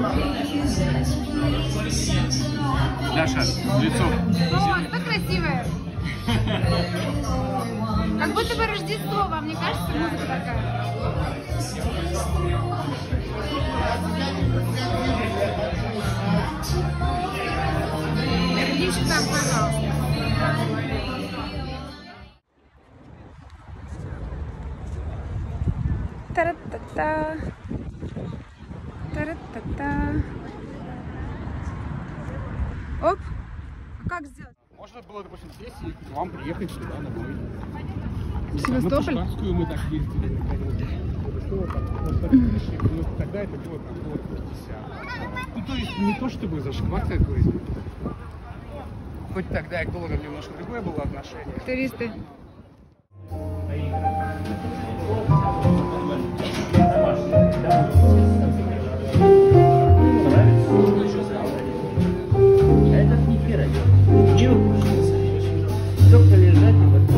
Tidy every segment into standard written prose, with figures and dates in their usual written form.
Даша, лицо. О, так красивая. Как будто бы Рождество, вам не кажется, музыка такая? Сердечко там, пожалуйста. Та-ра-та-та. Та-ра-та-та. Оп. А как сделать? Можно было, допустим, здесь и к вам приехать сюда на бой. В Севастополь? На Пушкарскую мы так ездили. Ну, тогда это было там было 50. Ну, то есть не то чтобы зашквар какой-то. Хоть тогда и к долларам немножко другое было отношение. Туристы. Этот не пирожок. Не укусился. Только лежать и вот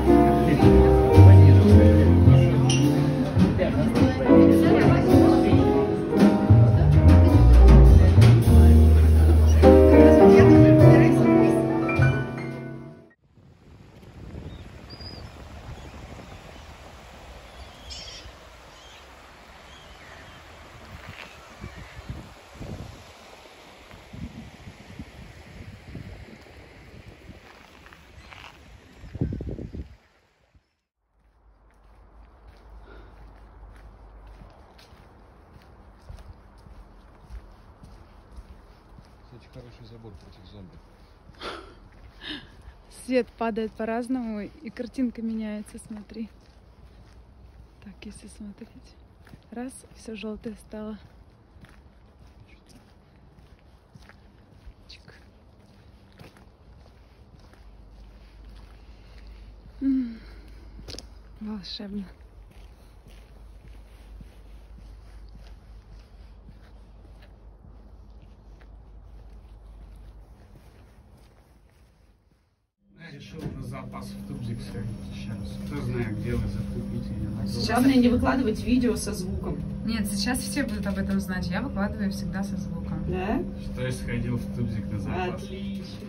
Хороший забор против зомби. Свет падает по-разному, и картинка меняется, смотри. Так, если смотреть. Раз, все желтое стало. Чик. Волшебно. Решил на запас в Тубзик сходить сейчас. Кто знает, где вы закупите. Главное не выкладывать видео со звуком. Нет, сейчас все будут об этом знать. Я выкладываю всегда со звуком. Да? Что я сходил в Тубзик на запас. Отлично.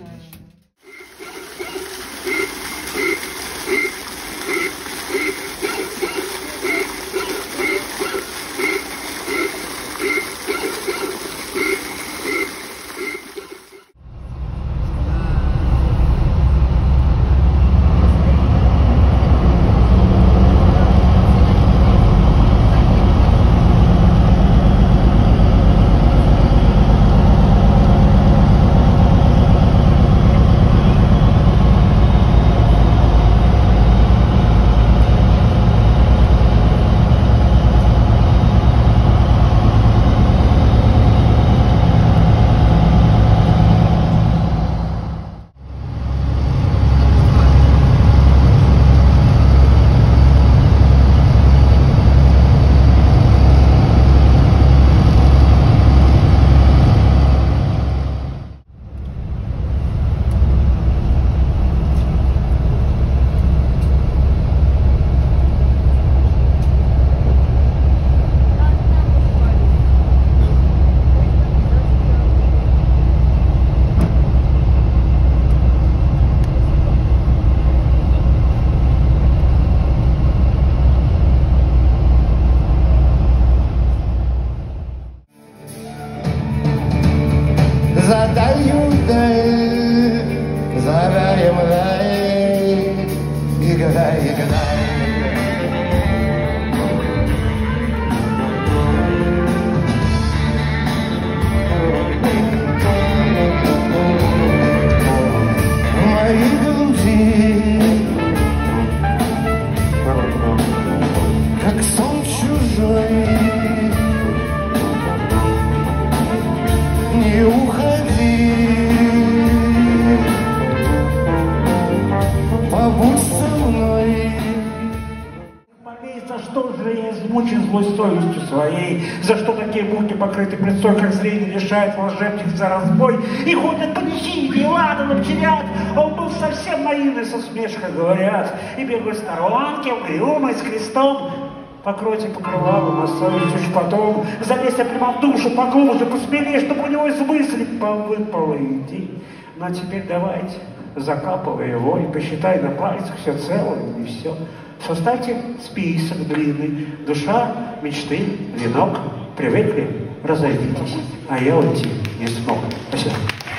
Злой совестью своей, за что такие будки покрыты предстой, как зрение лишает волшебник за разбой, и ходят панихиди, ладаном терят, он был совсем наивный, со смешкой говорят, и бегают сторонки, угрюмый, с крестом. Покройте покрывалом, оставите уж потом. Залезь прямо в душу поглубже, посмелее, чтобы у него из мыслей повыпало иди. Ну а теперь давайте, закапывай его и посчитай на пальцах все целое и все. Составьте список длинный. Душа, мечты, венок. Привыкли? Разойдитесь. А я уйти не смог. Спасибо.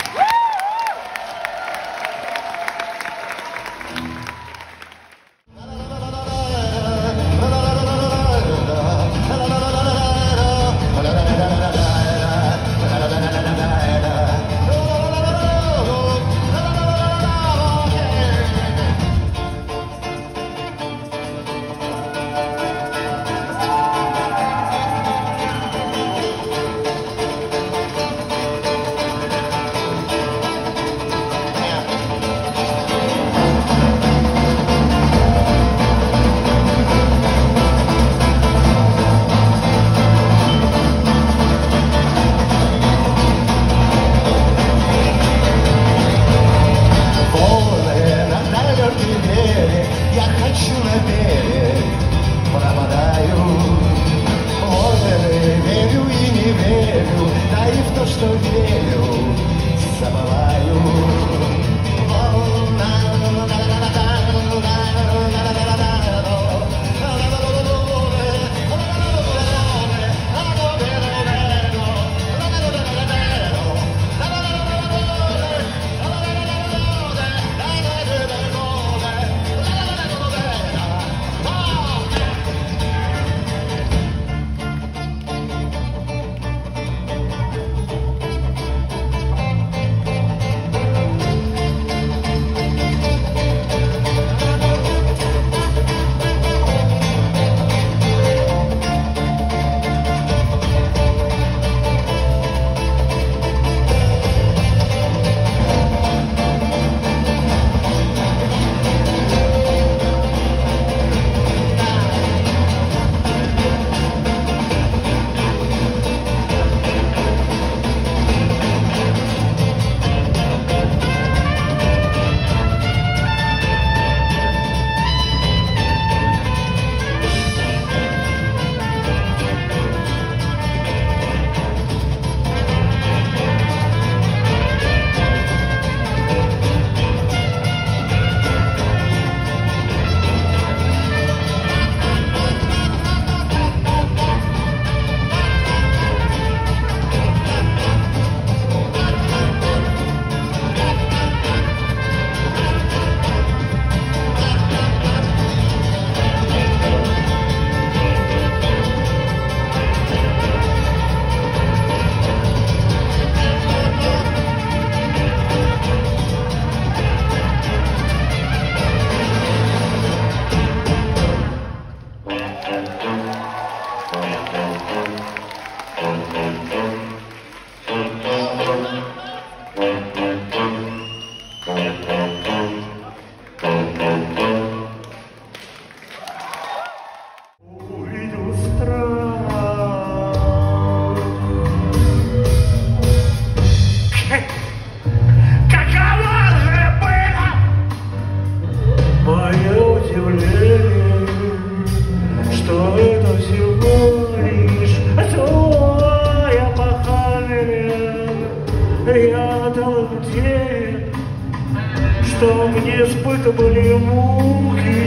Что мне испытывали муки.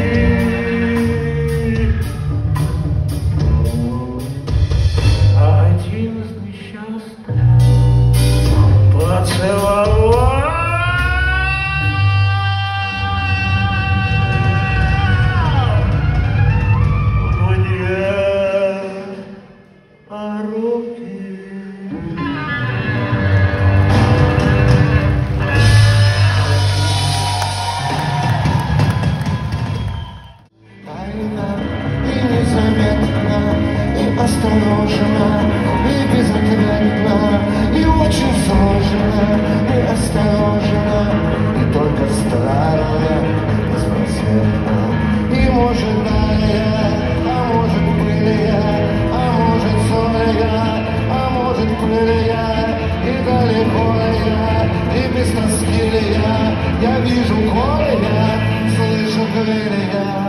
А один из несчастных поцеловал мне руки. Осторожно и безответно, и очень сложно, и осторожно, и только странно, беспросветно, и может далее, а может былее, а может зоря, а может плыля, и далеко я, и без тоски ли я вижу горе, слышу крылья.